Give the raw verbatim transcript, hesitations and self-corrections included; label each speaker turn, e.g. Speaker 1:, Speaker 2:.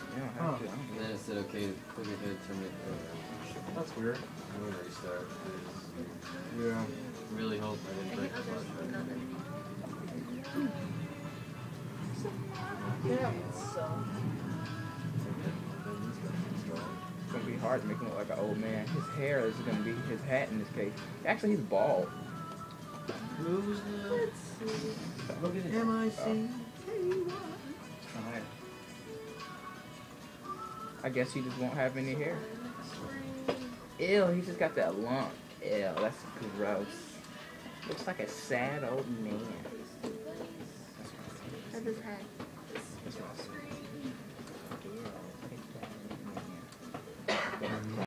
Speaker 1: You don't have
Speaker 2: Huh.
Speaker 1: to. I don't
Speaker 3: And then it said, okay, click here to terminate the program.
Speaker 2: That's weird.
Speaker 3: I'm gonna restart.
Speaker 2: Yeah.
Speaker 3: Really hope I didn't break the flash drive.
Speaker 4: Yeah, so.
Speaker 1: It's gonna be hard to make him look like an old man. His hair is gonna be his hat in this case. Actually, he's bald.
Speaker 3: Who's the...
Speaker 4: Let's see.
Speaker 3: Look at it.
Speaker 2: M I C.
Speaker 3: Alright.
Speaker 1: I guess he just won't have any hair. Ew, he just got that lump. Ew, that's gross. Looks like a sad old man.
Speaker 4: That's his head.
Speaker 1: That's what I said.